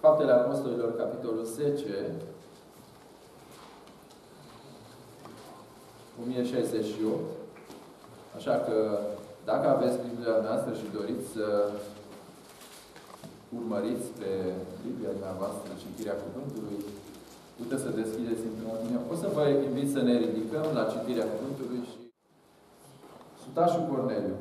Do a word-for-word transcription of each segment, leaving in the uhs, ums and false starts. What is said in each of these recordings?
Faptele Apostolilor, capitolul zece, o mie șaizeci și opt. Așa că, dacă aveți Biblia noastră și doriți să urmăriți pe Biblia dumneavoastră citirea Cuvântului, puteți să deschideți împreună mine. O să vă invit să ne ridicăm la citirea Cuvântului și sutașul Corneliu.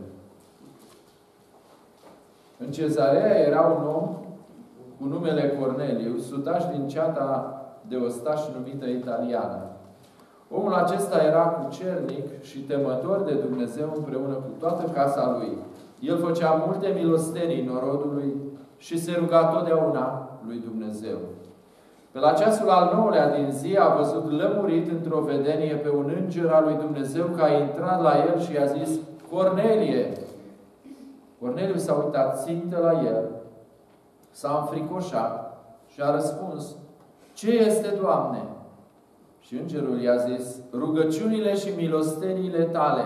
În Cezarea era un om cu numele Corneliu, sutaș din ceata de ostași numită Italiană. Omul acesta era cucernic și temător de Dumnezeu împreună cu toată casa lui. El făcea multe milostenii norodului și se ruga totdeauna lui Dumnezeu. Pe la ceasul al nouălea din zi a văzut lămurit într-o vedenie pe un înger al lui Dumnezeu că a intrat la el și i-a zis: Cornelie! Corneliu s-a uitat țintă la el, s-a înfricoșat și a răspuns: Ce este, Doamne? Și îngerul i-a zis: Rugăciunile și milosteniile tale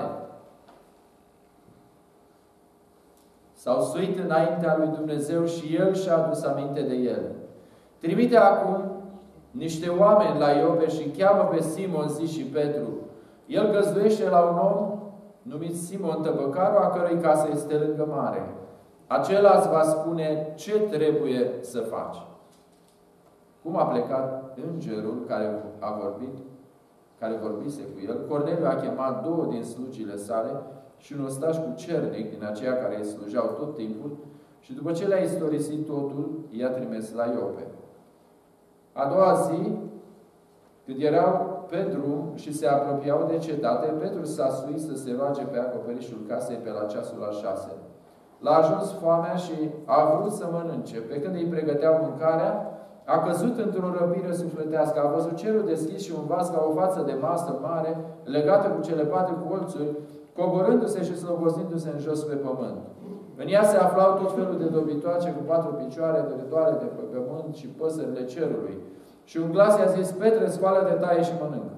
s-au suit înaintea lui Dumnezeu și El și-a adus aminte de el. Trimite acum niște oameni la Iope și cheamă pe Simon, zi și Petru. El găzduiește la un om numit Simon Tăbăcarul, a cărui casă este lângă mare. Acela îți va spune ce trebuie să faci. Cum a plecat îngerul care a vorbit, care vorbise cu el, Corneliu a chemat două din slugile sale și un ostaș cucernic din aceia care îi slujeau tot timpul și după ce le-a istorisit totul, i-a trimis la Iope. A doua zi, când erau pe drum și se apropiau de cetate, Petru s-a suit să se roage pe acoperișul casei pe la ceasul al șase. L-a ajuns foamea și a vrut să mănânce. Pe când îi pregăteau mâncarea, a căzut într-o răbire sufletească. A văzut cerul deschis și un vas ca o față de masă mare, legată cu cele patru colțuri, coborându-se și slobozindu-se în jos pe pământ. În ea se aflau tot felul de dobitoace cu patru picioare, dărătoare de pe pământ și păsările cerului. Și un glas i-a zis: Petre, scoală-te, taie și mănâncă.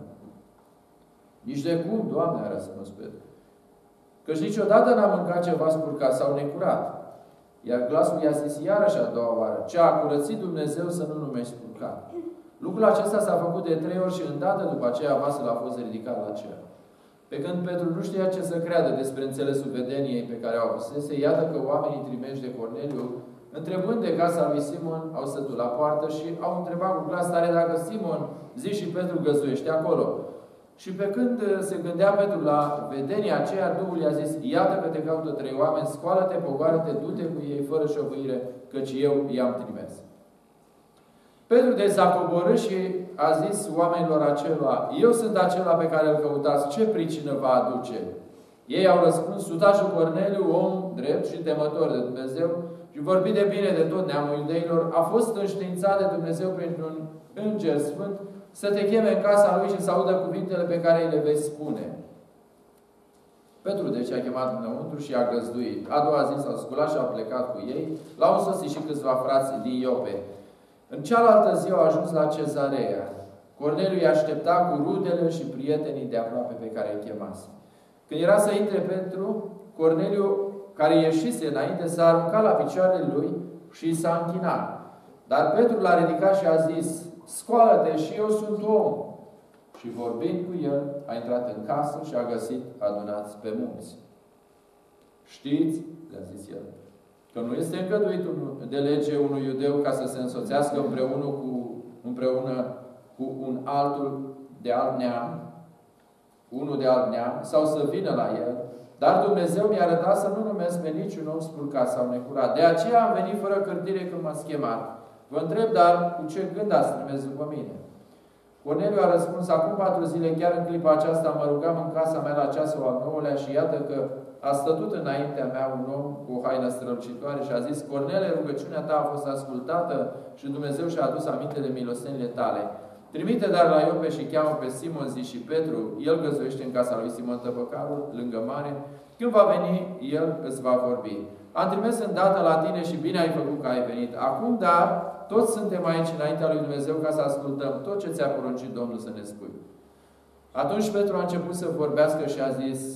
Nici de cum, Doamne, a răspuns Petru, căci niciodată n-am mâncat ceva spurcat sau necurat. Iar glasul i-a zis iarăși a doua oară: Ce a curățit Dumnezeu să nu numești spurcat. Lucrul acesta s-a făcut de trei ori și îndată după aceea vasul a fost ridicat la cer. Pe când Petru nu știa ce să creadă despre înțelesul vedeniei pe care o avusese, iată că oamenii trimeși de Corneliu, întrebând de casa lui Simon, au sătut la poartă și au întrebat cu glas tare dacă Simon, zi și Petru, găzuiește acolo. Și pe când se gândea Petru la vedenia aceea, Duhul i-a zis: Iată că te caută trei oameni, scoală-te, pogoară-te, du-te cu ei fără șovâire, căci eu i-am trimis. Petru deci s-a coborât și a zis oamenilor acelora: Eu sunt acela pe care îl căutați, ce pricină va aduce? Ei au răspuns: Sutașul Corneliu, om drept și temător de Dumnezeu și vorbit de bine de tot neamul iudeilor, a fost înștiințat de Dumnezeu printr-un înger sfânt să te cheme în casa lui și să audă cuvintele pe care îi le vei spune. Petru deci a chemat înăuntru și a găzduit. A doua zi s-au sculat și au plecat cu ei. L-au însoțit și câțiva frați din Iope. În cealaltă zi au ajuns la Cezarea. Corneliu îi aștepta cu rudele și prietenii de aproape pe care îi chemase. Când era să intre Petru, Corneliu, care ieșise înainte, s-a aruncat la picioarele lui și i s-a închinat. Dar Petru l-a ridicat și a zis: Scoală-te, și eu sunt om. Și vorbind cu el, a intrat în casă și a găsit adunați pe munți. Știți, le-a zis el, că nu este îngăduit de lege unui iudeu ca să se însoțească împreună cu, împreună cu un altul de alt neam, unul de alt neam, sau să vină la el, dar Dumnezeu mi-a arătat să nu numesc pe niciun om spurcat sau necurat. De aceea am venit fără cârtire când m-ați chemat. Vă întreb, dar cu ce gând ați trimis după mine? Corneliu a răspuns: Acum patru zile, chiar în clipa aceasta, mă rugam în casa mea la ceasul al nouălea și iată că a stătut înaintea mea un om cu o haină strălucitoare și a zis: Cornele, rugăciunea ta a fost ascultată și Dumnezeu și-a adus aminte de milostenile tale. Trimite dar la Iope și cheamă pe Simon, zi și Petru. El găzuiește în casa lui Simon Tăbăcarul, lângă mare. Când va veni, el îți va vorbi. Am trimis îndată la tine și bine ai făcut că ai venit. Acum, dar, toți suntem aici înaintea lui Dumnezeu ca să ascultăm tot ce ți-a poruncit Domnul să ne spui. Atunci Petru a început să vorbească și a zis: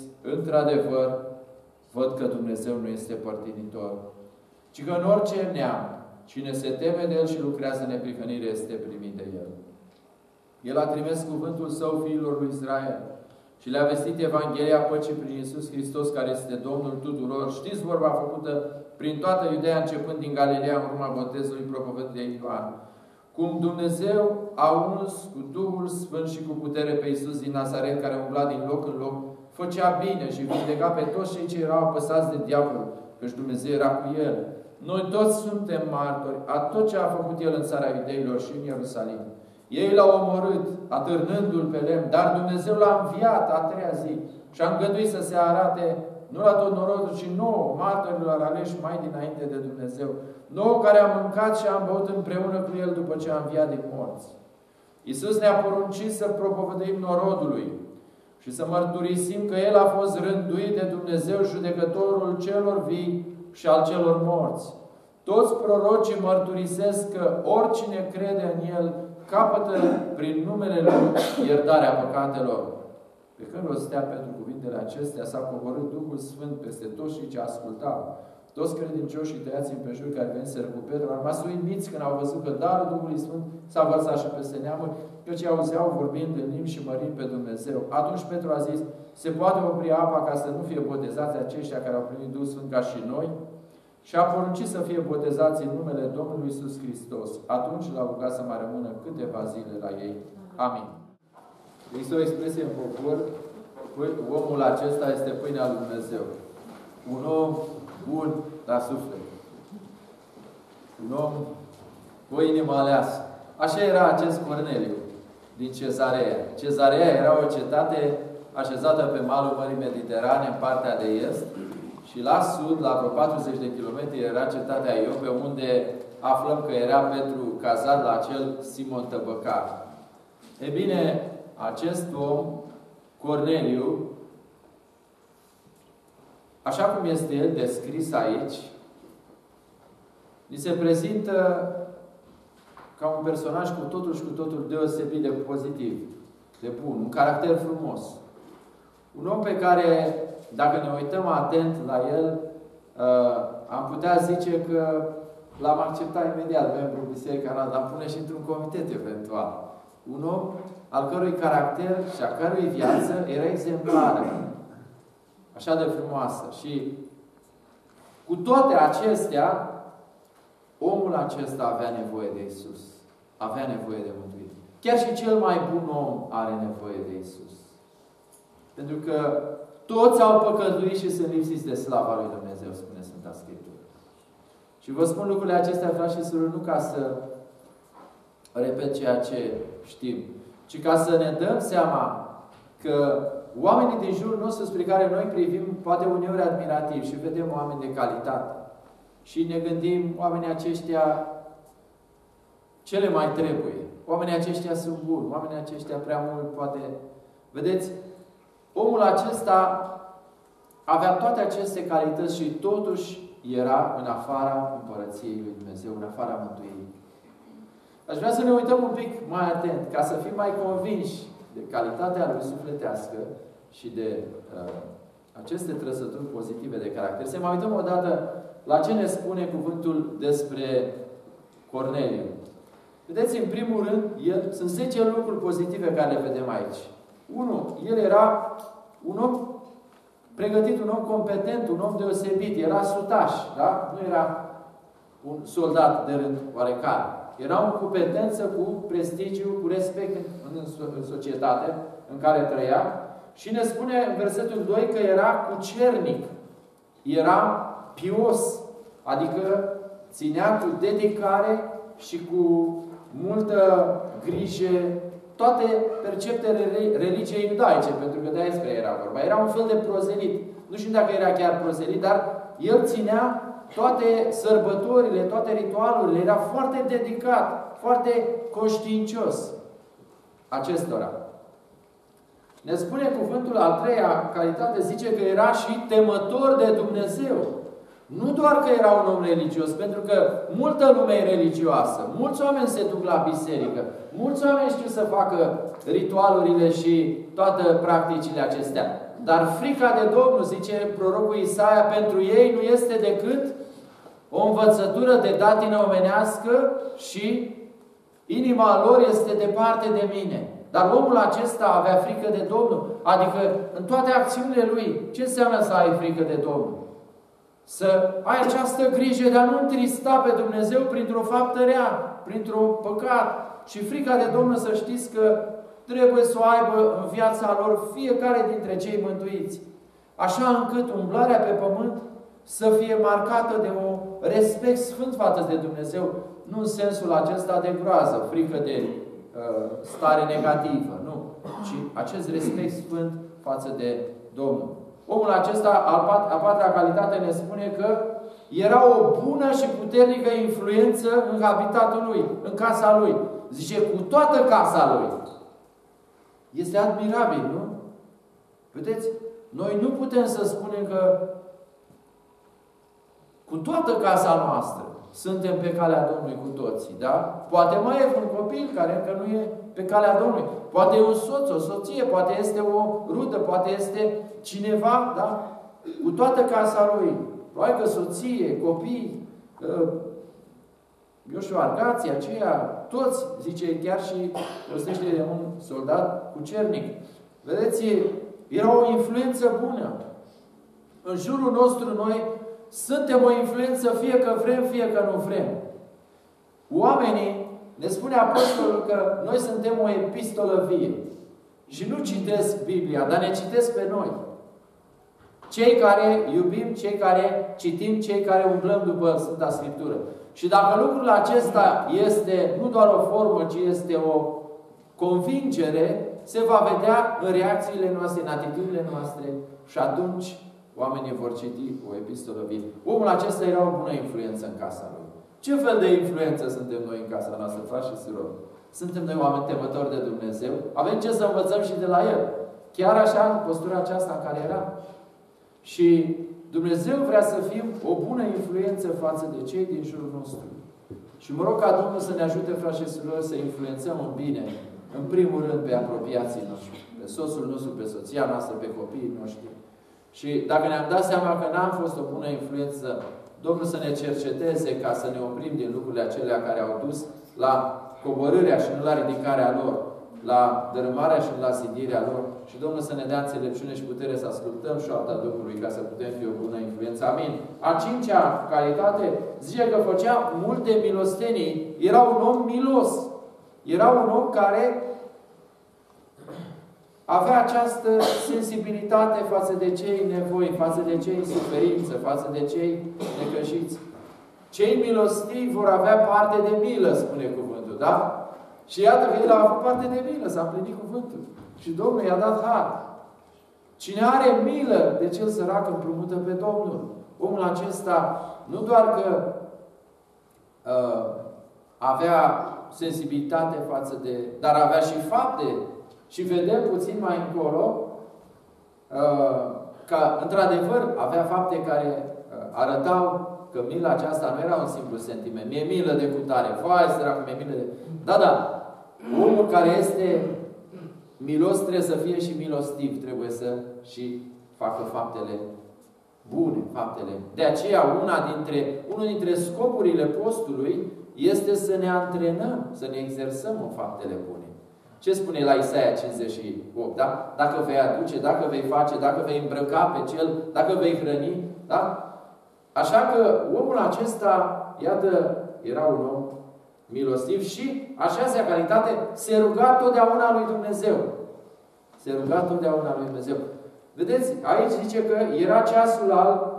Într-adevăr, văd că Dumnezeu nu este părtinitor, ci că în orice neam, Cine se teme de El și lucrează în neprihănire este primit de El. El a trimis cuvântul Său fiilor lui Israel și le-a vestit Evanghelia păcii prin Iisus Hristos, care este Domnul tuturor. Știți vorba făcută prin toată Iudeea, începând din Galileea, în urma botezului propovăduit de Ioan. Cum Dumnezeu a uns cu Duhul Sfânt și cu putere pe Iisus din Nazaret, care umbla din loc în loc, făcea bine și vindeca pe toți cei ce erau apăsați de diavol, căci Dumnezeu era cu El. Noi toți suntem martori a tot ce a făcut El în țara Iudeilor și în Ierusalim. Ei l-au omorât, atârnându-l pe lemn, dar Dumnezeu l-a înviat a treia zi și a îngăduit să se arate nu la tot norodul, ci nouă, martorilor aleși mai dinainte de Dumnezeu. Nouă care am mâncat și am băut împreună cu El după ce a înviat din morți. Iisus ne-a poruncit să propovăduim norodului și să mărturisim că El a fost rânduit de Dumnezeu, judecătorul celor vii și al celor morți. Toți prorocii mărturisesc că oricine crede în El capătă prin numele Lui iertarea păcatelor. Pe când rostea pentru cuvintele acestea, s-a coborât Duhul Sfânt peste toți cei ce ascultau. Toți credincioșii tăiați împrejur care veniseră cu Petru au rămas uimiți când au văzut că darul Duhului Sfânt s-a vărsat și peste neamuri, căci auzeau vorbind în limbi și mărind pe Dumnezeu. Atunci Petru a zis: se poate opri apa ca să nu fie botezați aceștia care au primit Duhul Sfânt ca și noi? Și a poruncit să fie botezați în numele Domnului Iisus Hristos. Atunci l-a rugat să mai rămână câteva zile la ei. Amin. Există o expresie în popor: omul acesta este pâinea lui Dumnezeu. Un om bun la suflet. Un om cu o inimă aleasă. Așa era acest Corneliu din Cezarea. Cezarea era o cetate așezată pe malul Mării Mediterane, în partea de est, și la sud, la vreo patruzeci de kilometri, era cetatea Iope, unde aflăm că era Petru cazat la acel Simon Tăbăcar. E bine, acest om, Corneliu, așa cum este el descris aici, ni se prezintă ca un personaj cu totul și cu totul deosebit de pozitiv, de bun, un caracter frumos. Un om pe care, dacă ne uităm atent la el, am putea zice că l-am acceptat imediat membru Biserica noastră, l-am pune și într-un comitet eventual. Un om al cărui caracter și a cărui viață era exemplară. Așa de frumoasă. Și cu toate acestea, omul acesta avea nevoie de Iisus. Avea nevoie de mântuire. Chiar și cel mai bun om are nevoie de Iisus. Pentru că toți au păcătuit și sunt lipsiți de slava lui Dumnezeu, spune Sfânta Scriptură. Și vă spun lucrurile acestea, frați și surori, nu ca să repet ceea ce știm, ci ca să ne dăm seama că oamenii din jurul nostru spre care noi privim, poate uneori admirativ, și vedem oameni de calitate. Și ne gândim, oamenii aceștia ce le mai trebuie? Oamenii aceștia sunt buni, oamenii aceștia prea mult, poate... Vedeți, omul acesta avea toate aceste calități și totuși era în afara Împărăției lui Dumnezeu, în afara mântuirii. Aș vrea să ne uităm un pic mai atent, ca să fim mai convinși de calitatea lui sufletească și de uh, aceste trăsături pozitive de caracter. Să mai uităm odată la ce ne spune cuvântul despre Corneliu. Vedeți, în primul rând, el, sunt zece lucruri pozitive care le vedem aici. Unu, el era un om pregătit, un om competent, un om deosebit. Era sutaș, da? Nu era un soldat de rând oarecare. Era un competență, cu prestigiu, cu respect în, în societate în care trăia. Și ne spune în versetul doi că era cucernic. Era pios. Adică ținea cu dedicare și cu multă grijă toate perceptele religiei iudaice, pentru că de-aia despre era vorba. Era un fel de prozelit. Nu știu dacă era chiar prozelit, dar el ținea toate sărbătorile, toate ritualurile. Era foarte dedicat, foarte conștiincios acestora. Ne spune cuvântul al treia calitate, zice că era și temător de Dumnezeu. Nu doar că era un om religios, pentru că multă lume e religioasă. Mulți oameni se duc la biserică. Mulți oameni știu să facă ritualurile și toate practicile acestea. Dar frica de Domnul, zice prorocul Isaia, pentru ei nu este decât o învățătură de datină omenească și inima lor este departe de mine. Dar omul acesta avea frică de Domnul. Adică în toate acțiunile lui, ce înseamnă să ai frică de Domnul? Să ai această grijă de a nu întrista pe Dumnezeu printr-o faptă rea, printr-un păcat. Și frica de Domnul, să știți că trebuie să o aibă în viața lor fiecare dintre cei mântuiți. Așa încât umblarea pe pământ să fie marcată de un respect sfânt față de Dumnezeu. Nu în sensul acesta de groază, frică de uh, stare negativă, nu. Ci acest respect sfânt față de Domnul. Omul acesta, a patra calitate, ne spune că era o bună și puternică influență în habitatul lui, în casa lui. Zice, cu toată casa lui. Este admirabil, nu? Vedeți? Noi nu putem să spunem că cu toată casa noastră suntem pe calea Domnului cu toții, da? Poate mai e un copil care încă nu e pe calea Domnului. Poate e un soț, o soție, poate este o rudă, poate este cineva, da? Cu toată casa lui. Probabil că soție, copii, eu știu, argații aceia, toți, zice chiar și postește de un soldat cucernic. Vedeți, era o influență bună. În jurul nostru noi suntem o influență fie că vrem, fie că nu vrem. Oamenii, ne spune Apostolul că noi suntem o epistolă vie. Și nu citesc Biblia, dar ne citesc pe noi. Cei care iubim, cei care citim, cei care umblăm după Sfânta Scriptură. Și dacă lucrul acesta este nu doar o formă, ci este o convingere, se va vedea în reacțiile noastre, în atitudinile noastre și atunci oamenii vor citi o epistolă vie. Omul acesta era o bună influență în casa lui. Ce fel de influență suntem noi în casa noastră, frați și surori? Suntem noi oameni temători de Dumnezeu? Avem ce să învățăm și de la El. Chiar așa, în postura aceasta în care era. Și Dumnezeu vrea să fim o bună influență față de cei din jurul nostru. Și mă rog ca Domnul să ne ajute, frați și surori, să influențăm în bine, în primul rând, pe apropiații noștri. Pe soțul nostru, pe soția noastră, pe copiii noștri. Și dacă ne-am dat seama că n-am fost o bună influență, Domnul să ne cerceteze ca să ne oprim din lucrurile acelea care au dus la coborârea și nu la ridicarea lor, la dărâmarea și nu la zidirea lor. Și Domnul să ne dea înțelepciune și putere să ascultăm șoapta Domnului ca să putem fi o bună influență. Amin. A cincea calitate zice că făcea multe milostenii. Era un om milos. Era un om care avea această sensibilitate față de cei nevoi, față de cei în suferință, față de cei necăjiți. Cei milostivi vor avea parte de milă, spune cuvântul, da? Și iată că el a avut parte de milă, s-a împlinit cuvântul. Și Domnul i-a dat har. Cine are milă de cel sărac împrumută pe Domnul. Omul acesta nu doar că uh, avea sensibilitate față de... dar avea și fapte. Și vedem puțin mai încolo uh, că, într-adevăr, avea fapte care uh, arătau că mila aceasta nu era un simplu sentiment. Mi-e milă de cutare. Vai, săracu, mi-e milă de... Da, da. Omul care este milos trebuie să fie și milostiv. Trebuie să și facă faptele bune, faptele. De aceea, una dintre, unul dintre scopurile postului este să ne antrenăm, să ne exersăm în faptele bune. Ce spune la Isaia cincizeci și opt? Da? Dacă vei aduce, dacă vei face, dacă vei îmbrăca pe cel, dacă vei hrăni. Da? Așa că omul acesta, iată, era un om milostiv și, așa calitate, se ruga totdeauna lui Dumnezeu. Se ruga totdeauna lui Dumnezeu. Vedeți, aici zice că era ceasul al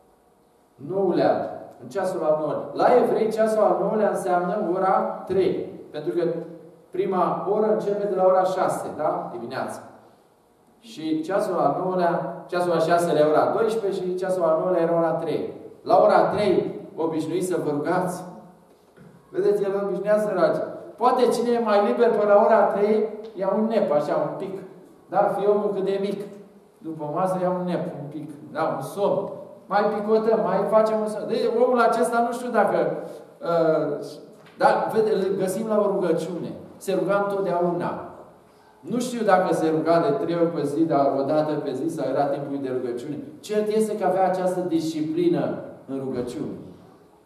nouălea. În ceasul al nouălea. La evrei, ceasul al nouălea înseamnă ora trei. Pentru că prima oră începe de la ora șase, da? Dimineața. Și ceasul al nouălea, ceasul al șaselea ora doisprezece și ceasul al nouălea era ora trei. La ora trei obișnuiți să vă rugați. Vedeți, el obișnuia să roage. Poate cine e mai liber până la ora trei, ia un nep, așa, un pic. Dar fie omul cât de mic. După masă ia un nep, un pic. Da, un somn. Mai picotăm, mai facem un somn. Deci omul acesta nu știu dacă... Uh, dar vede, îl găsim la o rugăciune. Se ruga întotdeauna. Nu știu dacă se ruga de trei ori pe zi, dar o dată pe zi sau era timpul de rugăciune. Cert este că avea această disciplină în rugăciune.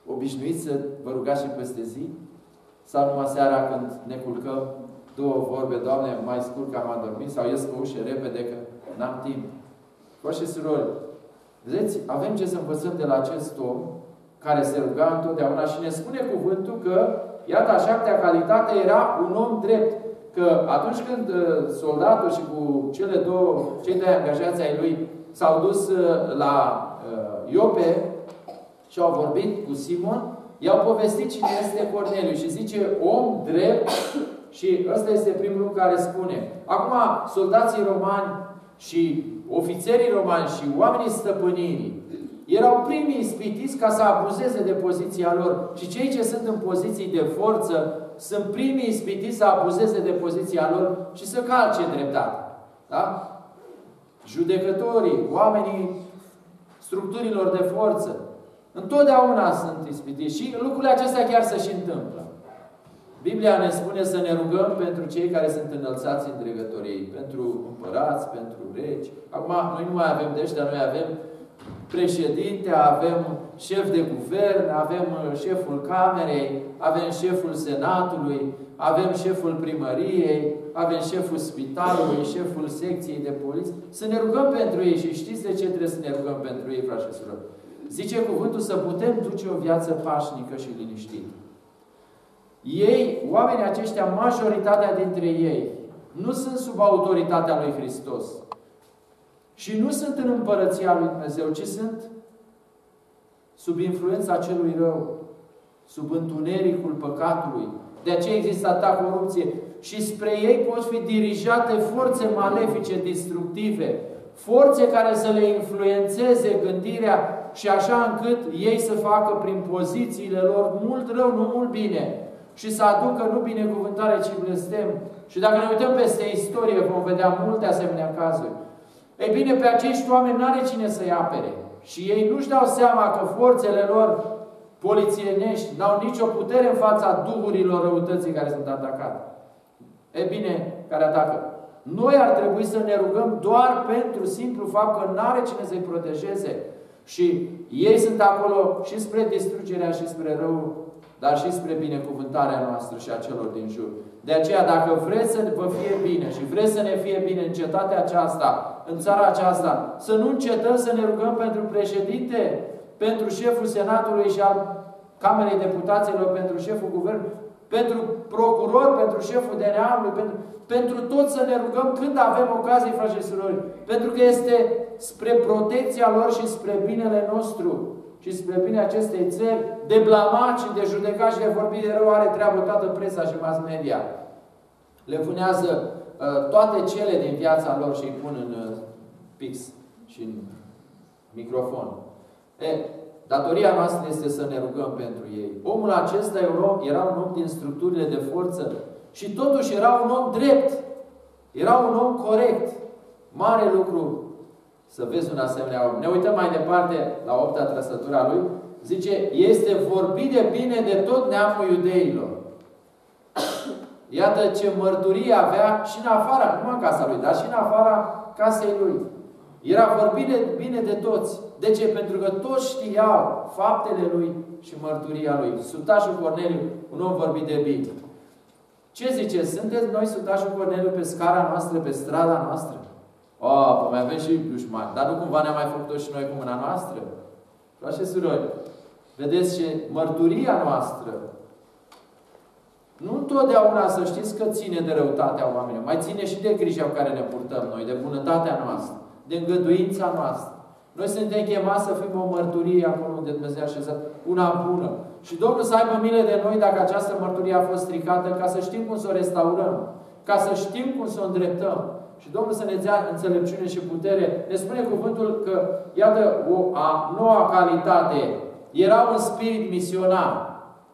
obișnuiți să vă rugați și peste zi? Sau numai seara când ne culcăm, două vorbe, Doamne, mai scurt că am adormit, sau ies pe ușă repede că n-am timp. Frați și surori, vedeți, avem ce să învățăm de la acest om care se ruga întotdeauna și ne spune cuvântul că, iată, a șaptea calitate era un om drept. Că atunci când uh, soldatul și cu cele două, cei doi angajați ai lui s-au dus uh, la uh, Iope și au vorbit cu Simon, i-au povestit cine este Corneliu și zice om drept și ăsta este primul lucru care spune. Acum, soldații romani și ofițerii romani și oamenii stăpânirii erau primii ispitiți ca să abuzeze de poziția lor. Și cei ce sunt în poziții de forță sunt primii ispitiți să abuzeze de poziția lor și să calce dreptate. Da? Judecătorii, oamenii structurilor de forță, întotdeauna sunt ispitiți. Și lucrurile acestea chiar se și întâmplă. Biblia ne spune să ne rugăm pentru cei care sunt înălțați în dregătoriei, pentru împărați, pentru regi. Acum, noi nu mai avem de ăștia, noi avem președinte, avem șef de guvern, avem șeful camerei, avem șeful senatului, avem șeful primăriei, avem șeful spitalului, șeful secției de poliție. Să ne rugăm pentru ei și știți de ce trebuie să ne rugăm pentru ei, frați și surori? Zice cuvântul să putem duce o viață pașnică și liniștită. Ei, oamenii aceștia, majoritatea dintre ei, nu sunt sub autoritatea lui Hristos. Și nu sunt în împărăția lui Dumnezeu, ci sunt sub influența celui rău, sub întunericul păcatului. De aceea există atâta corupție. Și spre ei pot fi dirijate forțe malefice, destructive, forțe care să le influențeze gândirea și așa încât ei să facă prin pozițiile lor mult rău, nu mult bine. Și să aducă nu binecuvântare, ci blestem. Și dacă ne uităm peste istorie, vom vedea multe asemenea cazuri. Ei bine, pe acești oameni n-are cine să-i apere. Și ei nu-și dau seama că forțele lor polițienești n-au nicio putere în fața duhurilor răutății care sunt atacate. Ei bine, care atacă. Noi ar trebui să ne rugăm doar pentru simplu fapt că n-are cine să-i protejeze. Și ei sunt acolo și spre distrugerea și spre rău, dar și spre binecuvântarea noastră și a celor din jur. De aceea, dacă vreți să vă fie bine și vreți să ne fie bine în cetatea aceasta, în țara aceasta, să nu încetăm să ne rugăm pentru președinte, pentru șeful Senatului și al Camerei Deputaților, pentru șeful Guvernului, pentru procuror, pentru șeful D N A-ului, pentru, pentru tot să ne rugăm când avem ocazie, frați și surori. Pentru că este spre protecția lor și spre binele nostru și spre bine acestei țări, de blamat și de judecat și de vorbit de rău are treabă toată presa și mass media. Le vânează uh, toate cele din viața lor și îi pun în uh, pix și în microfon. E, datoria noastră este să ne rugăm pentru ei. Omul acesta era un om din structurile de forță și totuși era un om drept. Era un om corect. Mare lucru să vezi un asemenea om. Ne uităm mai departe la opta trăsătură a lui. Zice, este vorbit de bine de tot neamul iudeilor. Iată ce mărturie avea și în afara, nu în casa lui, dar și în afara casei lui. Era vorbit de bine de toți. De ce? Pentru că toți știau faptele lui și mărturia lui. Sutașul Corneliu, un om vorbit de bine. Ce zice? Sunteți noi sutașul Corneliu pe scara noastră, pe strada noastră? Oh, mai avem și dușmani. Dar nu cumva ne-am mai făcut-o și noi cu mâna noastră? Frați și surori, vedeți ce mărturia noastră nu întotdeauna să știți că ține de răutatea oamenilor. Mai ține și de grija cu care ne purtăm noi, de bunătatea noastră, de îngăduința noastră. Noi suntem chemați să fim o mărturie acolo unde Dumnezeu a așezat, una bună. Și Domnul să aibă milă de noi dacă această mărturie a fost stricată, ca să știm cum să o restaurăm, ca să știm cum să o îndreptăm. Și Domnul să ne dea înțelepciune și putere. Ne spune cuvântul că, iată, o a noua calitate era un spirit misionar.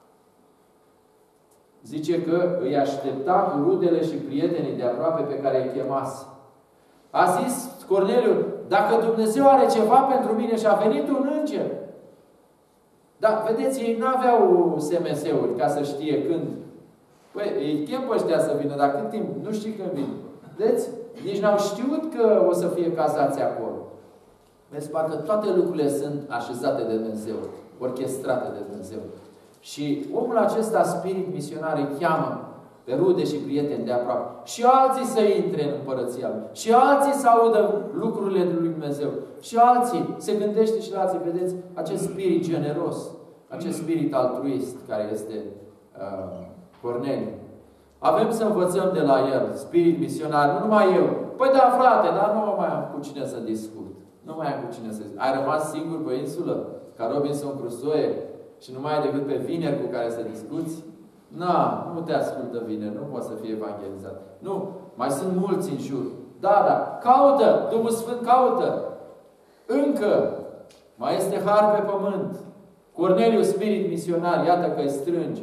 Zice că îi aștepta cu rudele și prietenii de aproape pe care îi chemase. A zis Corneliu, dacă Dumnezeu are ceva pentru mine și a venit un înger. Dar, vedeți, ei nu aveau S M S-uri ca să știe când. Păi, îi chem pe ăștia să vină, dar cât timp? Nu știi când vin. Vedeți? Nici n-au știut că o să fie cazați acolo. Vezi, parcă toate lucrurile sunt așezate de Dumnezeu. orchestrate de Dumnezeu. Și omul acesta, spirit misionar, îi cheamă pe rude și prieteni de aproape. Și alții să intre în Împărăția Lui. Și alții să audă lucrurile lui Dumnezeu. Și alții se gândește și la alții. Vedeți, acest spirit generos, acest spirit altruist care este uh, Corneliu. Avem să învățăm de la el, spirit misionar, nu numai eu. Păi da, frate, dar nu mai am cu cine să discut. Nu mai am cu cine să discut. Ai rămas singur pe insulă, ca Robinson Crusoe, și nu mai ai decât pe vineri cu care să discuți? Na, nu te ascultă vineri, nu poți să fii evangelizat. Nu, mai sunt mulți în jur. Da, da, caută, Duhul Sfânt caută. Încă mai este har pe pământ. Corneliu, spirit misionar, iată că îi strânge.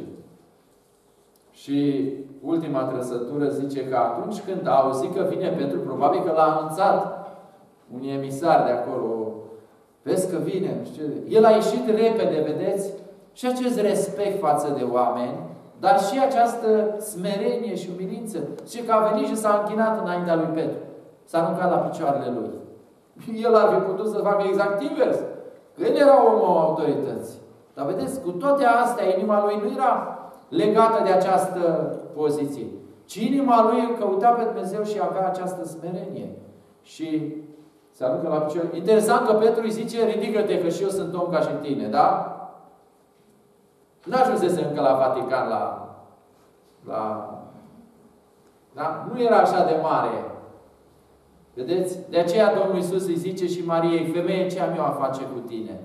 Și ultima trăsătură zice că atunci când a auzit că vine Petru, probabil că l-a anunțat un emisar de acolo. Vezi că vine. El a ieșit repede, vedeți? Și acest respect față de oameni, dar și această smerenie și umilință. Și că a venit și s-a închinat înaintea lui Petru. S-a aruncat la picioarele lui. El ar fi putut să facă exact invers. Că el era omul autorității. Dar vedeți, cu toate astea, inima lui nu era legată de această poziție. Ci inima lui căuta pe Dumnezeu și avea această smerenie. Și se aruncă la picioare. Interesant că Petru îi zice, ridică-te că și eu sunt om ca și tine, da? N-ajunsese încă la Vatican, la, la... Da? Nu era așa de mare. Vedeți? De aceea Domnul Iisus îi zice și Mariei, femeie, ce am eu a face cu tine?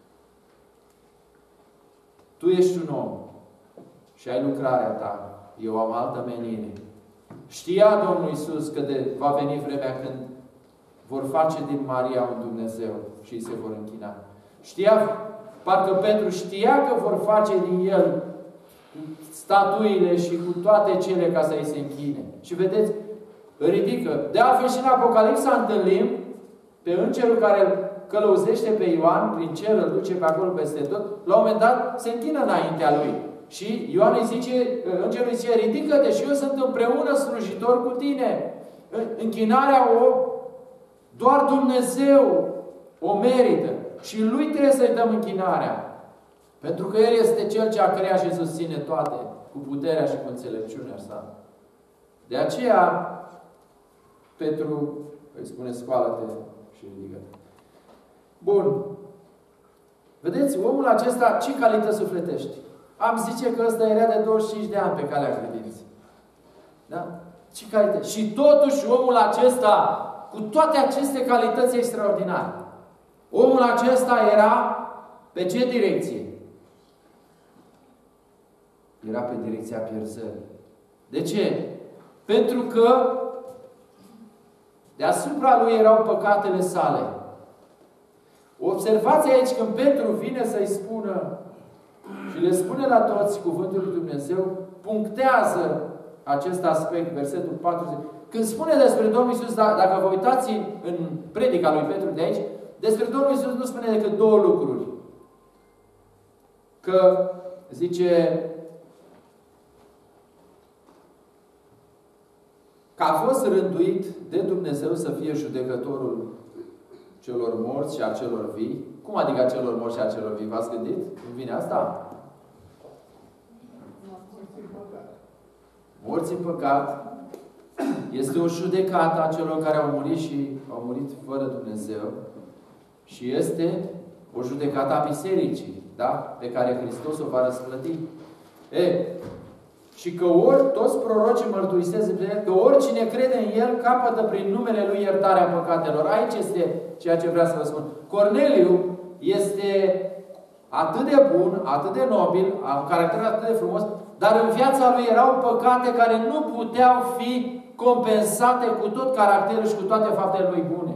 Tu ești un om și ai lucrarea ta. Eu am altă menire. Știa Domnul Iisus că de, va veni vremea când vor face din Maria un Dumnezeu și îi se vor închina. Știa, parcă Petru știa că vor face din el statuile și cu toate cele ca să îi se închine. Și vedeți, ridică. De altfel și în Apocalipsa întâlnim pe îngerul care îl călăuzește pe Ioan, prin cer îl duce pe acolo peste tot, la un moment dat se închină înaintea lui. Și Ioan îi zice, îngerul îi zice, ridică-te și eu sunt împreună slujitor cu tine. Închinarea o, doar Dumnezeu o merită. Și lui trebuie să-i dăm închinarea. Pentru că El este Cel ce a creat și susține toate, cu puterea și cu înțelepciunea sa. De aceea, Petru îi spune, scoală-te și ridică-te. Bun. Vedeți, omul acesta, ce calități sufletești? Am zice că ăsta era de douăzeci și cinci de ani pe calea credinței. Da? Ce calități? Și totuși omul acesta, cu toate aceste calități extraordinare, omul acesta era pe ce direcție? Era pe direcția pierzării. De ce? Pentru că deasupra lui erau păcatele sale. Observați aici când Petru vine să-i spună și le spune la toți cuvântul lui Dumnezeu, punctează acest aspect, versetul patruzeci. Când spune despre Domnul Iisus, dacă vă uitați în predica lui Petru de aici, despre Domnul Iisus nu spune decât două lucruri. Că, zice, că a fost rânduit de Dumnezeu să fie judecătorul celor morți și a celor vii. Cum adică a celor morți și a celor vii? V-ați gândit? Cum vine asta? Morți în păcat. Este o judecată a celor care au murit și au murit fără Dumnezeu. Și este o judecată a bisericii, da? Pe care Hristos o va răsplăti. E, și că ori toți prorocii mărturisesc că oricine crede în El capătă prin numele Lui iertarea păcatelor. Aici este ceea ce vreau să vă spun. Corneliu este atât de bun, atât de nobil, un caracter atât de frumos, dar în viața lui erau păcate care nu puteau fi compensate cu tot caracterul și cu toate faptele lui bune.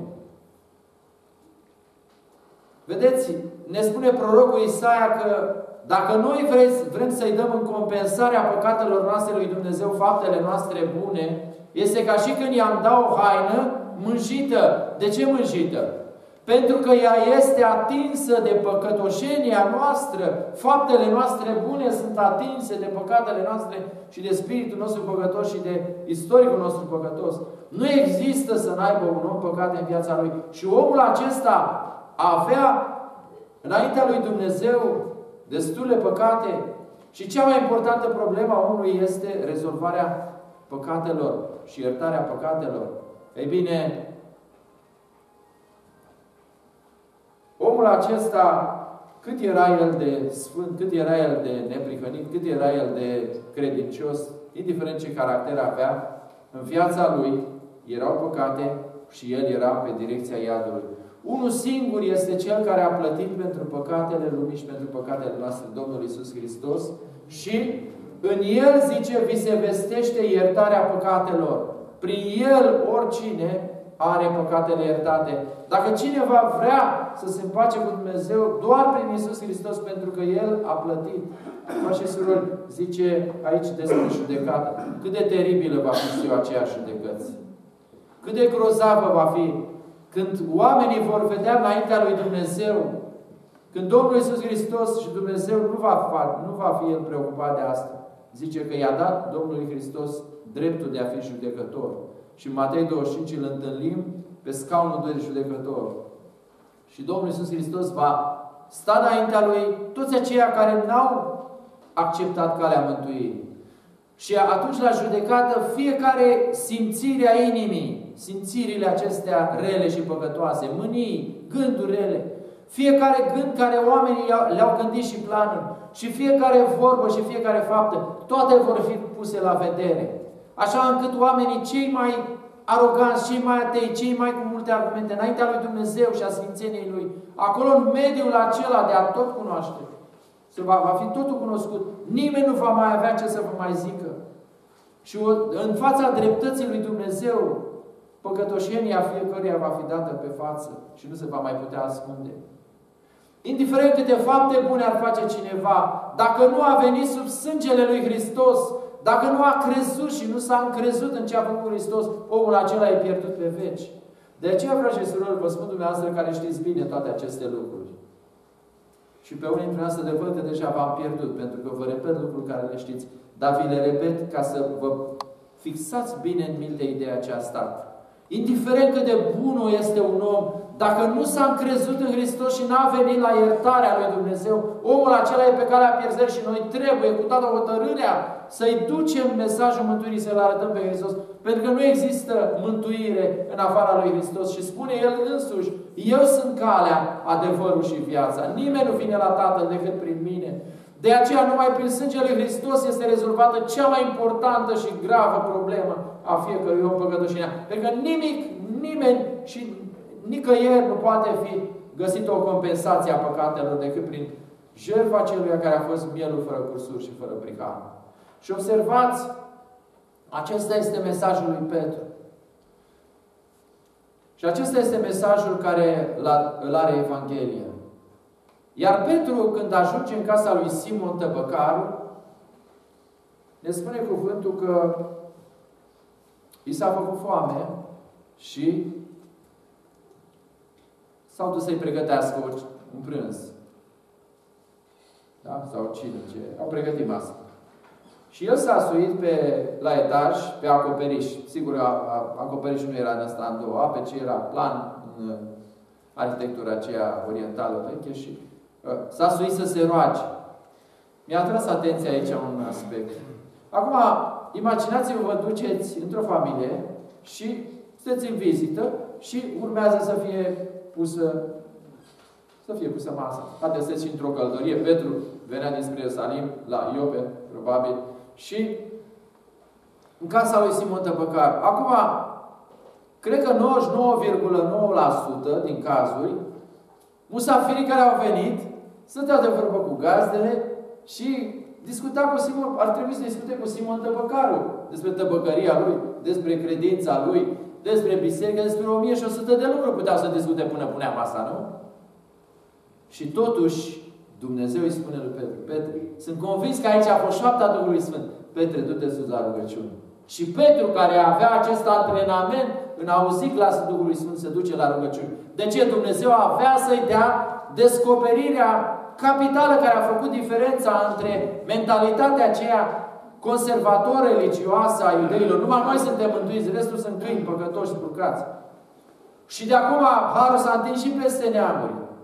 Vedeți, ne spune prorocul Isaia că dacă noi vreți, vrem să-i dăm în compensarea păcatelor noastre lui Dumnezeu faptele noastre bune, este ca și când i-am dat o haină mânjită. De ce mânjită? Pentru că ea este atinsă de păcătoșenia noastră. Faptele noastre bune sunt atinse de păcatele noastre și de spiritul nostru păcătos și de istoricul nostru păcătos. Nu există să n-aibă un om păcate în viața lui. Și omul acesta avea înaintea lui Dumnezeu destule păcate. Și cea mai importantă problemă a omului este rezolvarea păcatelor și iertarea păcatelor. Ei bine, omul acesta, cât era el de sfânt, cât era el de neprihănit, cât era el de credincios, indiferent ce caracter avea, în viața lui erau păcate și el era pe direcția iadului. Unul singur este Cel care a plătit pentru păcatele lumii și pentru păcatele noastre, Domnul Iisus Hristos, și în El, zice, vi se vestește iertarea păcatelor. Prin El, oricine are păcatele iertate. Dacă cineva vrea să se împace cu Dumnezeu, doar prin Iisus Hristos, pentru că El a plătit. Frați și surori, zice aici despre judecată. Cât de teribilă va fi ziua aceea judecății. Cât de grozavă va fi când oamenii vor vedea înaintea lui Dumnezeu, când Domnul Iisus Hristos și Dumnezeu nu va, nu va fi El preocupat de asta. Zice că i-a dat Domnului Hristos dreptul de a fi judecător. Și în Matei douăzeci și cinci îl întâlnim pe scaunul de judecător. Și Domnul Iisus Hristos va sta înaintea Lui toți aceia care n-au acceptat calea mântuirii. Și atunci la judecată fiecare simțire a inimii, simțirile acestea rele și păcătoase, mânii, gânduri rele, fiecare gând care oamenii le-au gândit și planuri, și fiecare vorbă și fiecare faptă, toate vor fi puse la vedere. Așa încât oamenii cei mai aroganți, cei mai atei, cei mai cu multe argumente, înaintea lui Dumnezeu și a sfințeniei Lui, acolo în mediul acela de a tot cunoaște, se va, va fi totul cunoscut. Nimeni nu va mai avea ce să vă mai zică. Și o, în fața dreptății lui Dumnezeu, păcătoșenia fiecăruia va fi dată pe față și nu se va mai putea ascunde. Indiferent câte fapte bune ar face cineva, dacă nu a venit sub sângele lui Hristos, dacă nu a crezut și nu s-a încrezut în ce a făcut Hristos, omul acela e pierdut pe veci. De aceea, frați și surori, vă spun dumneavoastră care știți bine toate aceste lucruri. Și pe unii dintre noastre de văd că deja v-am pierdut, pentru că vă repet lucruri care le știți. Dar vi le repet ca să vă fixați bine în minte ideea aceasta. Indiferent cât de bun este un om, dacă nu s-a încrezut în Hristos și n-a venit la iertarea lui Dumnezeu, omul acela e pe calea pierzării și noi trebuie, cu toată hotărârea, să-i ducem mesajul mântuirii, să-l arătăm pe Hristos. Pentru că nu există mântuire în afara lui Hristos. Și spune El însuși, eu sunt calea, adevărul și viața. Nimeni nu vine la Tatăl decât prin mine. De aceea, numai prin sângele lui Hristos este rezolvată cea mai importantă și gravă problemă a fiecărui om, păcătoșenia. Pentru că nimic, nimeni și nicăieri nu poate fi găsită o compensație a păcatelor decât prin jertfa celuia care a fost mielul fără cursuri și fără prihană. Și observați, acesta este mesajul lui Petru. Și acesta este mesajul care îl are Evanghelia. Iar Petru, când ajunge în casa lui Simon Tăbăcarul, ne spune cuvântul că i s-a făcut foame și s-au dus să-i pregătească un prânz. Da? Sau cine, ce? Au pregătit masă. Și el s-a suit pe, la etaj, pe acoperiș. Sigur, a, a, acoperișul nu era în ăsta în două ape, ci era plan în arhitectura aceea orientală veche și uh, s-a suit să se roage. Mi-a atras atenția aici un aspect. Acum, imaginați-vă, vă duceți într-o familie și sunteți în vizită și urmează să fie pusă să fie pusă masa. Haideți să și într-o călătorie. Petru venea dinspre Ierusalim, la Iope, probabil, și în casa lui Simon Tăbăcar. Acum, cred că nouăzeci și nouă virgulă nouă la sută din cazuri, musafirii care au venit, stăteau de vorbă cu gazdele și discuta cu Simon, ar trebui să discute cu Simon Tăbăcarul despre tăbăcăria lui, despre credința lui, despre biserică, despre o mie și o sută de lucruri puteau să discute până punea masa, nu? Și totuși, Dumnezeu îi spune lui Petru, Petru, sunt convins că aici a fost șoapta Duhului Sfânt. Petre, du-te sus la rugăciune. Și Petru, care avea acest antrenament în auzi glasul Duhului Sfânt, se duce la rugăciune. De ce? Dumnezeu avea să-i dea descoperirea capitală care a făcut diferența între mentalitatea aceea conservatoare religioasă a iudeilor. Numai noi suntem mântuiți, restul sunt câini, păcătoși, spurcați. Și de acum harul s-a întins și peste neamuri.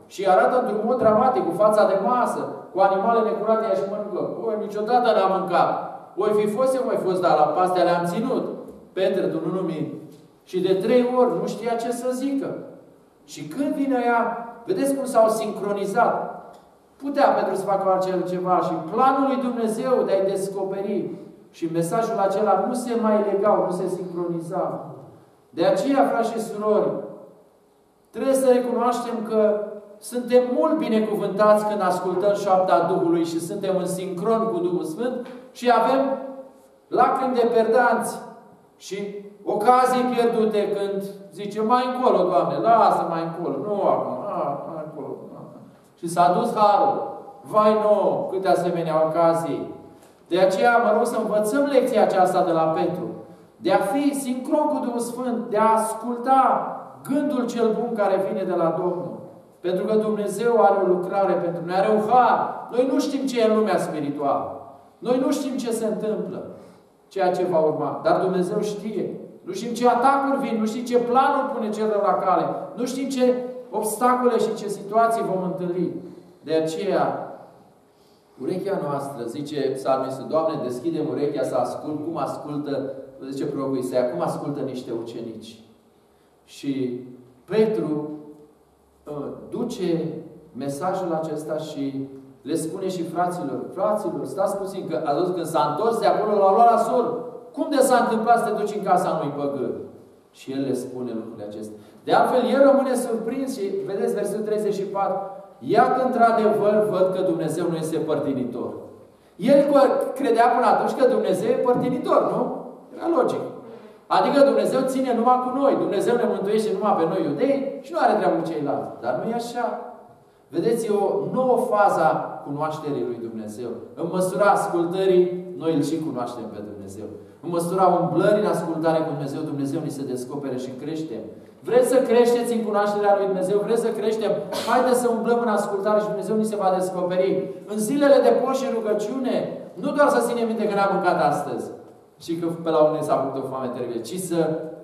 Și arată într-un mod dramatic, cu fața de masă, cu animale necurate, ea și mănâncă. Oi, niciodată n-am mâncat. Oi fi fost, eu mai fost, dar la pastea le-am ținut. Petre, tu nu numi. Și de trei ori nu știa ce să zică. Și când vine ea, vedeți cum s-au sincronizat. Putea Petru să facă altceva și planul lui Dumnezeu de a-i descoperi. Și mesajul acela nu se mai legau, nu se sincronizau. De aceea, frați și surori, trebuie să recunoaștem că suntem mult binecuvântați când ascultăm șoapta Duhului și suntem în sincron cu Duhul Sfânt și avem lacrimi de perdanți și ocazii pierdute când zice, mai încolo, Doamne, lasă mai încolo, nu acum, a, mai încolo. A. Și s-a dus harul. Vai nouă, câte asemenea ocazii. De aceea mă rog să învățăm lecția aceasta de la Petru. De a fi sincron cu Duhul Sfânt, de a asculta gândul cel bun care vine de la Domnul. Pentru că Dumnezeu are o lucrare pentru noi, are un har. Noi nu știm ce e în lumea spirituală. Noi nu știm ce se întâmplă, ceea ce va urma. Dar Dumnezeu știe. Nu știm ce atacuri vin, nu știm ce planuri pune cel rău la cale. Nu știm ce obstacole și ce situații vom întâlni. De aceea, urechea noastră, zice psalmistul, Doamne, deschide-mi urechea să ascult cum ascultă, zice prorocul Isaia, cum ascultă niște ucenici. Și Petru uh, duce mesajul acesta și le spune și fraților, fraților, stați puțin, că atunci când s-a întors de acolo, l-a luat la sol. Cum de s-a întâmplat să te duci în casa unui păgân? Și el le spune lucrurile acestea. De altfel, el rămâne surprins și, vedeți, versetul treizeci și patru, iată, într-adevăr, văd că Dumnezeu nu este părtinitor. El credea până atunci că Dumnezeu e părtinitor, nu? Era logic. Adică Dumnezeu ține numai cu noi. Dumnezeu ne mântuiește numai pe noi iudei și nu are treabă cu ceilalți. Dar nu e așa. Vedeți, e o nouă fază a cunoașterii lui Dumnezeu. În măsura ascultării, noi îl și cunoaștem pe Dumnezeu. În măsura umblării în ascultare cu Dumnezeu, Dumnezeu ni se descopere și creștem. Vreți să creșteți în cunoașterea lui Dumnezeu? Vreți să creștem? Haideți să umblăm în ascultare și Dumnezeu ni se va descoperi. În zilele de post și rugăciune, nu doar să ținem minte că n-am mâncat astăzi și că pe la unii s-a făcut o foame teribilă, ci să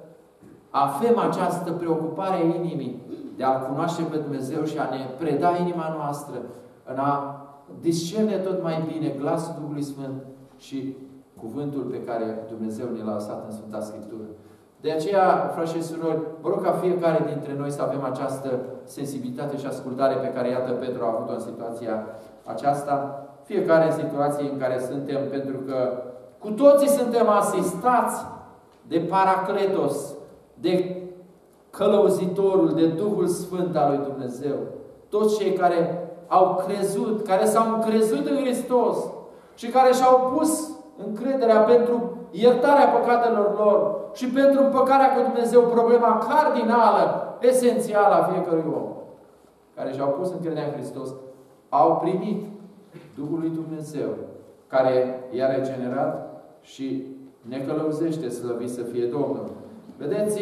avem această preocupare a inimii de a cunoaște pe Dumnezeu și a ne preda inima noastră în a discerne tot mai bine glasul Duhului Sfânt și cuvântul pe care Dumnezeu ne l-a lăsat în Sfânta Scriptură. De aceea, frați și surori, vă rog ca fiecare dintre noi să avem această sensibilitate și ascultare pe care, iată, Petru a avut-o în situația aceasta. Fiecare în situație în care suntem, pentru că cu toții suntem asistați de Paracletos, de Călăuzitorul, de Duhul Sfânt al lui Dumnezeu. Toți cei care au crezut, care s-au încrezut în Hristos și care și-au pus încrederea pentru iertarea păcatelor lor și pentru împăcarea cu Dumnezeu, problema cardinală, esențială a fiecărui om, care și-au pus încrederea în Hristos, au primit Duhul lui Dumnezeu, care i-a regenerat și ne călăuzește, slăvit să fie Domnul. Vedeți,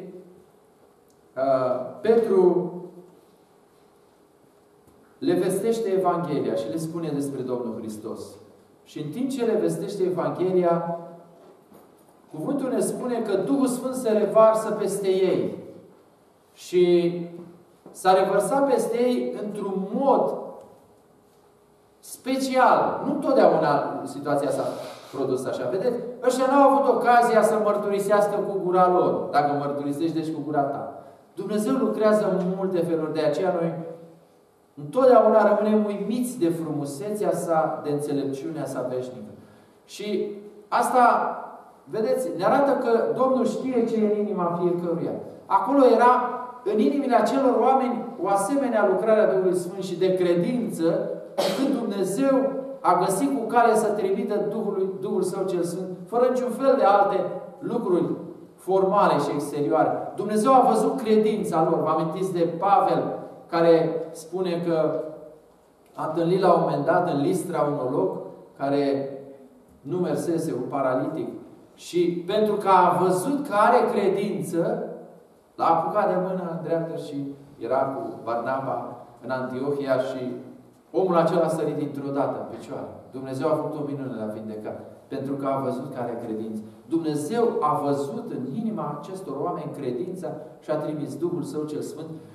Petru le vestește Evanghelia și le spune despre Domnul Hristos. Și în timp ce le vestește Evanghelia, cuvântul ne spune că Duhul Sfânt se revarsă peste ei. Și s-a revărsat peste ei într-un mod special. Nu întotdeauna situația s-a produs așa. Vedeți? Ăștia n-au avut ocazia să mărturisească cu gura lor. Dacă mărturisești, deci cu gura ta. Dumnezeu lucrează în multe feluri. De aceea noi întotdeauna rămânem uimiți de frumusețea sa, de înțelepciunea sa veșnică. Și asta, vedeți, ne arată că Domnul știe ce e în inima fiecăruia. Acolo era în inimile acelor oameni o asemenea lucrare a Duhului Sfânt și de credință, când Dumnezeu a găsit cu cale să trimită Duhul, Duhul Său cel Sfânt, fără niciun fel de alte lucruri formale și exterioare. Dumnezeu a văzut credința lor. Vă amintiți de Pavel, care spune că a întâlnit la un moment dat în Listra un loc care nu mersese, un paralitic. Și pentru că a văzut că are credință, l-a apucat de mână dreaptă și era cu Barnaba în Antiohia și omul acela a sărit dintr-o dată în picioare. Dumnezeu a făcut o minune la vindecat. Pentru că a văzut că are credință. Dumnezeu a văzut în inima acestor oameni credința și a trimis Duhul Său cel Sfânt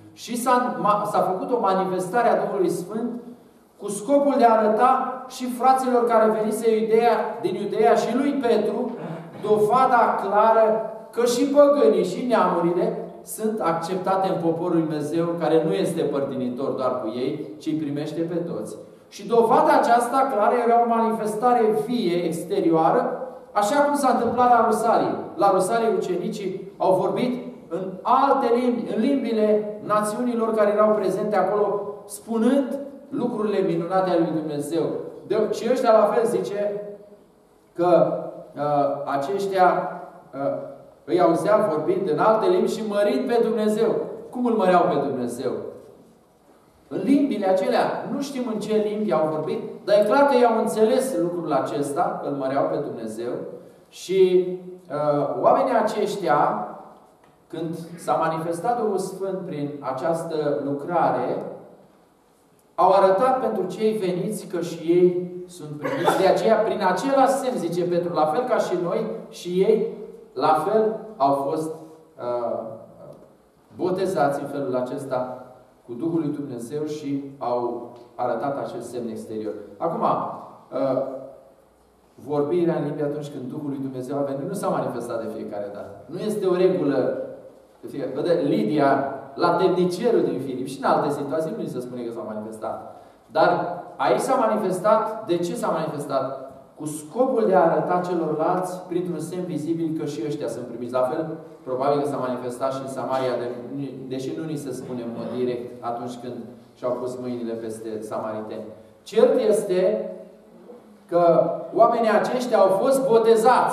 Și s-a făcut o manifestare a Duhului Sfânt cu scopul de a arăta și fraților care venise Iudeea, din Iudeea și lui Petru dovada clară că și păgânii și neamurile sunt acceptate în poporul lui Dumnezeu, care nu este părtinitor doar cu ei, ci îi primește pe toți. Și dovada aceasta clară era o manifestare vie, exterioară, așa cum s-a întâmplat la Rusalii. La Rusalii ucenicii au vorbit în alte limbi, în limbile națiunilor care erau prezente acolo, spunând lucrurile minunate ale lui Dumnezeu. De, și ăștia la fel zice că uh, aceștia uh, îi auzeau vorbind în alte limbi și mărind pe Dumnezeu. Cum îl măreau pe Dumnezeu? În limbile acelea, nu știm în ce limbi au vorbit, dar e clar că i-au înțeles lucrul acesta, îl măreau pe Dumnezeu. Și uh, oamenii aceștia, când s-a manifestat Duhul Sfânt prin această lucrare, au arătat pentru cei veniți că și ei sunt primiți. De aceea, prin același semn, zice Petru, la fel ca și noi, și ei, la fel, au fost uh, botezați în felul acesta cu Duhul lui Dumnezeu și au arătat acest semn exterior. Acum, uh, vorbirea în limbi atunci când Duhul lui Dumnezeu a venit, nu s-a manifestat de fiecare dată. Nu este o regulă de fiecare. Vede, Lidia, la temnicerul din Filip și în alte situații, nu se spune că s-a manifestat. Dar aici s-a manifestat. De ce s-a manifestat? Cu scopul de a arăta celorlalți, printr-un semn vizibil, că și ăștia sunt primiți. La fel, probabil că s-a manifestat și în Samaria, de, deși nu ni se spune în mod direct atunci când și-au pus mâinile peste samariteni. Cert este că oamenii aceștia au fost botezați.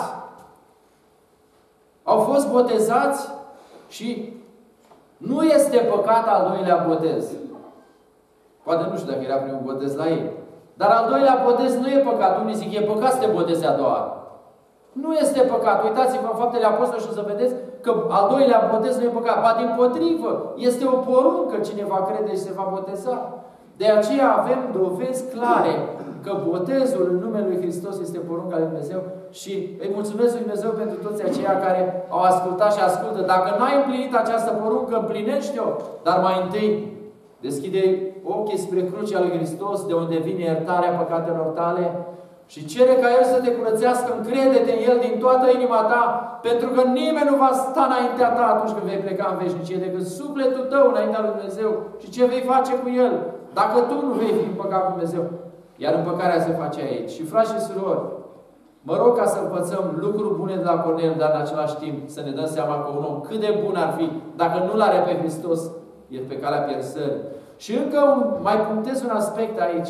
Au fost botezați și nu este păcat al doilea botez. Poate nu știu dacă era primul botez la ei. Dar al doilea botez nu e păcat. Unii zic, e păcat să te botezi a doua oară. Nu este păcat. Uitați-vă în Faptele Apostolilor și o să vedeți că al doilea botez nu e păcat. Ba dimpotrivă, este o poruncă. Cine va crede și se va boteza. De aceea avem dovezi clare că botezul în numele Lui Hristos este porunca Lui Dumnezeu și îi mulțumesc Lui Dumnezeu pentru toți aceia care au ascultat și ascultă. Dacă n-ai împlinit această poruncă, împlinește-o. Dar mai întâi, deschide ochii spre crucea Lui Hristos, de unde vine iertarea păcatelor tale și cere ca El să te curățească, încrede-te în El din toată inima ta, pentru că nimeni nu va sta înaintea ta atunci când vei pleca în veșnicie, decât sufletul tău înaintea Lui Dumnezeu și ce vei face cu El, dacă tu nu vei fi împăcat cu Dumnezeu. Iar împăcarea se face aici. Și frați și surori, mă rog ca să învățăm lucruri bune de la Cornel, dar în același timp să ne dăm seama că un om cât de bun ar fi, dacă nu l-are pe Hristos, e pe calea pierzării. Și încă un, mai punctez un aspect aici.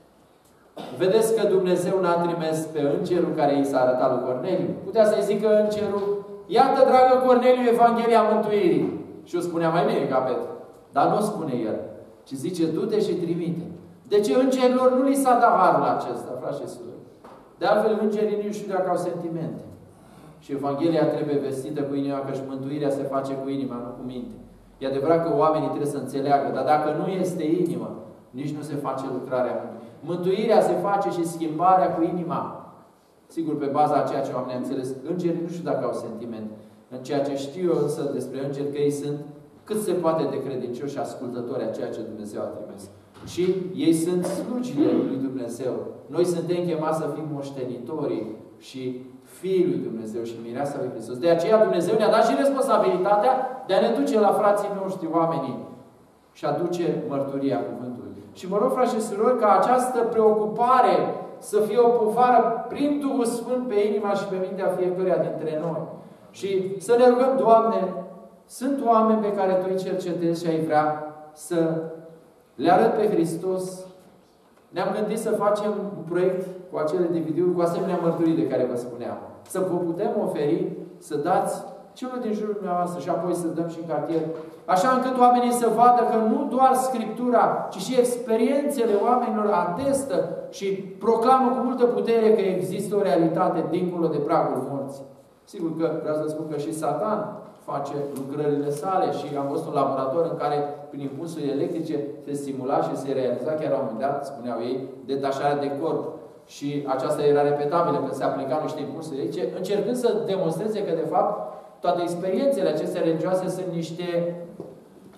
Vedeți că Dumnezeu n-a trimis pe îngerul care i s-a arătat lui Corneliu. Putea să-i zică îngerul, iată, dragă Corneliu, Evanghelia Mântuirii. Și o spunea mai bine ca Petru. Dar nu o spune el, ci zice, du-te și trimite. De ce îngerilor nu li s-a dat harul acesta, frați și surori? De altfel, îngerii nu știu dacă au sentimente. Și Evanghelia trebuie vestită cu inima, că și mântuirea se face cu inima, nu cu minte. E adevărat că oamenii trebuie să înțeleagă, dar dacă nu este inimă, nici nu se face lucrarea mântuirii. Mântuirea se face și schimbarea cu inima. Sigur, pe baza a ceea ce oamenii au înțeles. Îngerii nu știu dacă au sentiment. În ceea ce știu eu însă despre îngeri, că ei sunt cât se poate de credincioși și ascultători a ceea ce Dumnezeu a trimis. Și ei sunt slugile lui Dumnezeu. Noi suntem chemați să fim moștenitorii și Fiii lui Dumnezeu și mireasa lui Hristos. De aceea Dumnezeu ne-a dat și responsabilitatea de a ne duce la frații noștri, oamenii, și a duce mărturia cuvântului. Și mă rog, frați și surori, ca această preocupare să fie o povară prin Duhul Sfânt pe inima și pe mintea fiecăruia dintre noi. Și să ne rugăm, Doamne, sunt oameni pe care Tu îi cercetezi și ai vrea să le arăt pe Hristos. Ne-am gândit să facem un proiect cu acele D V D-uri, cu asemenea mărturii de care vă spuneam. Să vă putem oferi, să dați celor din jurul dumneavoastră și apoi să dăm și în cartier. Așa încât oamenii să vadă că nu doar Scriptura, ci și experiențele oamenilor atestă și proclamă cu multă putere că există o realitate dincolo de pragul morții. Sigur că vreau să spun că și Satan face lucrările sale și am fost un laborator în care, prin impulsuri electrice, se stimula și se realiza, chiar la un moment dat, spuneau ei, detașarea de corp. Și aceasta era repetabilă, când se aplicau niște impulsuri electrice, încercând să demonstreze că, de fapt, toate experiențele acestea religioase sunt niște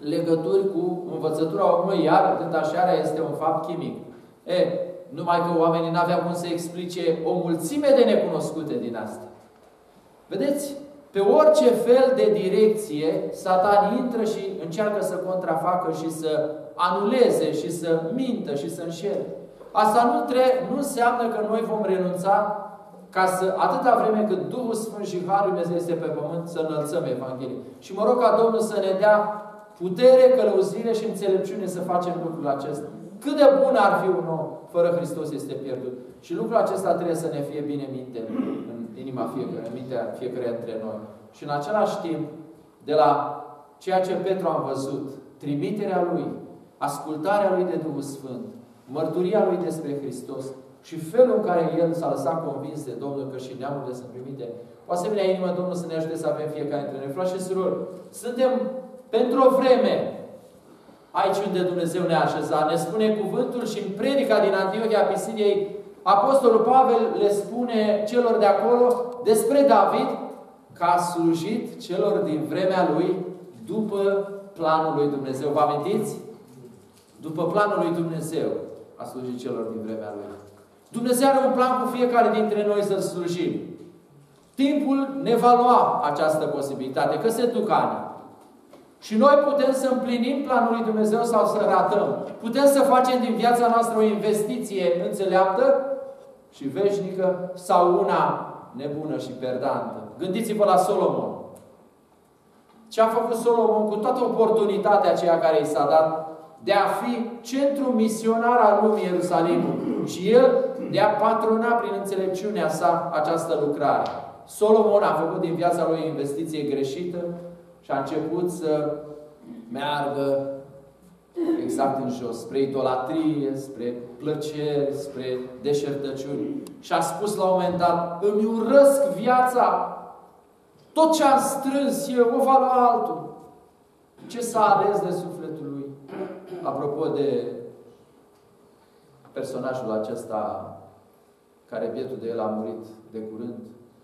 legături cu învățătura omului, iar detașarea este un fapt chimic. E, numai că oamenii n-aveau cum să explice o mulțime de necunoscute din asta. Vedeți? Pe orice fel de direcție, Satan intră și încearcă să contrafacă și să anuleze și să mintă și să înșele. Asta nu, tre- nu înseamnă că noi vom renunța ca să, atâta vreme cât Duhul Sfânt și Harul Dumnezeu este pe pământ, să înălțăm Evanghelie. Și mă rog ca Domnul să ne dea putere, călăuzire și înțelepciune să facem lucrul acesta. Cât de bun ar fi un om, fără Hristos este pierdut. Și lucrul acesta trebuie să ne fie bine minte în inima fiecare, în mintea fiecare dintre noi. Și în același timp, de la ceea ce Petru a văzut, trimiterea lui, ascultarea lui de Duhul Sfânt, mărturia lui despre Hristos și felul în care el s-a lăsat convins de Domnul că și neamurile sunt primite, o asemenea inimă, Domnul să ne ajute să avem fiecare dintre noi. Frați și surori, suntem pentru o vreme aici unde Dumnezeu ne-a așezat. Ne spune cuvântul și în predica din Antiohia Pisidiei, Apostolul Pavel le spune celor de acolo despre David că a slujit celor din vremea lui după planul lui Dumnezeu. Vă amintiți? După planul lui Dumnezeu a slujit celor din vremea lui. Dumnezeu are un plan cu fiecare dintre noi să slujim. Timpul ne va lua această posibilitate, că se duc ani. Și noi putem să împlinim planul lui Dumnezeu sau să ratăm. Putem să facem din viața noastră o investiție înțeleaptă și veșnică sau una nebună și perdantă. Gândiți-vă la Solomon. Ce a făcut Solomon cu toată oportunitatea aceea care i s-a dat de a fi centru misionar al lumii Ierusalimului. Și el de a patrona prin înțelepciunea sa această lucrare. Solomon a făcut din viața lui o investiție greșită și a început să meargă exact în jos, spre idolatrie, spre plăceri, spre deșertăciuni. Și a spus la un moment dat, îmi urăsc viața, tot ce am strâns eu, o va lua altul. Ce s-a ales de sufletul lui? Apropo de personajul acesta, care bietul de el a murit de curând,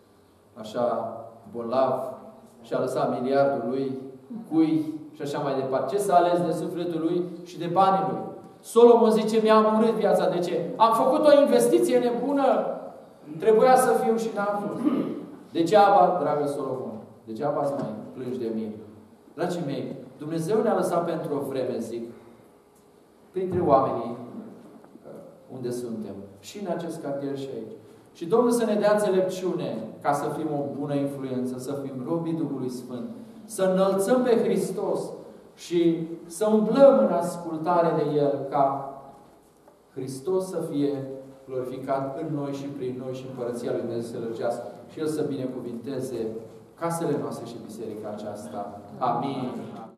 așa bolnav, și a lăsat miliardul lui, cui și așa mai departe. Ce s-a ales de sufletul lui și de banii lui? Solomon zice, mi-a murit viața. De ce? Am făcut o investiție nebună. Trebuia să fiu și n-am fost. Degeaba, dragă Solomon, degeaba să mai plângi de mine. Dragii mei, Dumnezeu ne-a lăsat pentru o vreme, zic, printre oamenii unde suntem. Și în acest cartier și aici. Și Domnul să ne dea înțelepciune ca să fim o bună influență, să fim robii Duhului Sfânt, să înălțăm pe Hristos și să umblăm în ascultare de El, ca Hristos să fie glorificat în noi și prin noi și Împărăția Lui Dumnezeu să lărgească și El să binecuvinteze casele noastre și biserica aceasta. Amin.